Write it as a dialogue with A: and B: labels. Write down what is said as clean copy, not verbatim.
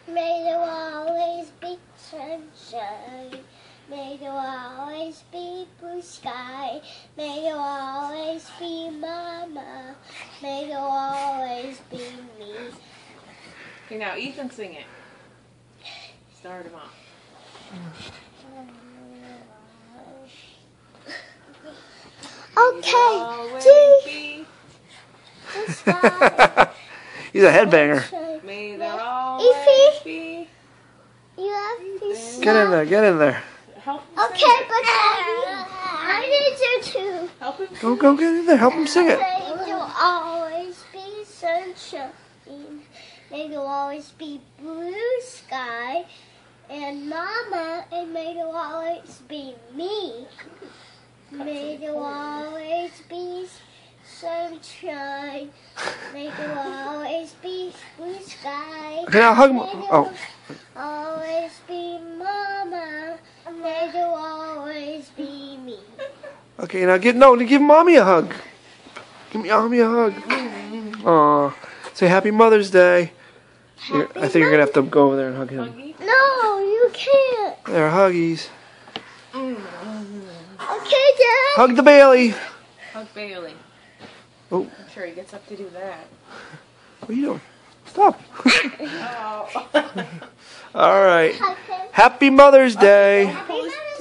A: May there always be sunshine. May there always be blue sky. May there always be Mama. May there always be me.
B: Okay, now Ethan, sing it. Start him off.
A: Okay,
C: He's a headbanger.
B: May there always be.
A: You have to
C: Get in there, get in there.
B: Help him
A: Okay,
B: sing it.
A: but I need you to.
B: Help him
C: Go, go, get in there. Help him sing it.
A: May there always be sunshine. May there always be blue sky. And Mama, and may there always be me. May there always be sunshine. May there always be blue sky.
C: Okay, now hug him.
A: May there
C: Oh,
A: always be Mama. May there always be me.
C: okay. Now give Mommy a hug. Give Mommy a hug. Aw, say Happy Mother's Day. I think you're gonna have to go over there and hug him.
B: Huggy.
A: No, you can't.
C: There, huggies.
A: Okay, Dad.
C: Hug the Bailey.
B: Hug Bailey.
C: Oh,
B: I'm sure he gets up to do that.
C: what are you doing? Stop.
B: Oh.
C: All right. Happy Mother's Day.
A: Happy Mother's